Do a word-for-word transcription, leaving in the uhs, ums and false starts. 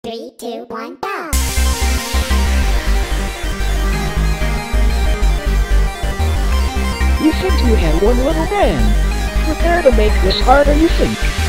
Three, two, one, go! You think you have one little man. Prepare to make this harder, you think.